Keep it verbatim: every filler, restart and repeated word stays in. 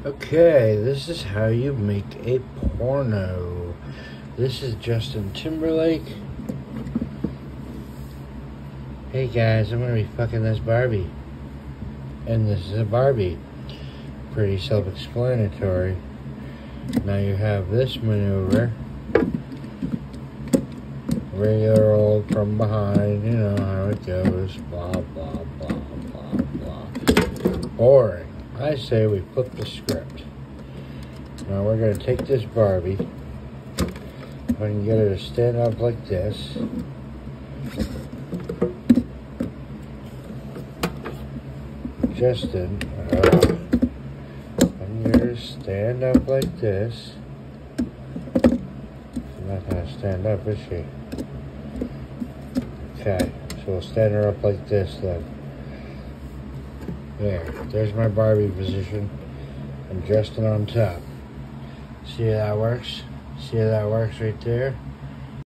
Okay, this is how you make a porno. This is Justin Timberlake. Hey guys, I'm gonna be fucking this Barbie. And this is a Barbie. Pretty self-explanatory. Now you have this maneuver. Regular old from behind, you know how it goes. Blah, blah, blah, blah, blah. Boring. I say we flip the script. Now we're going to take this Barbie. If I can get her to stand up like this. Justin, uh, if I can get her to stand up like this. She's not going to stand up, is she? Okay, so we'll stand her up like this then. There, there's my Barbie position. I'm Justin on top. See how that works? See how that works right there?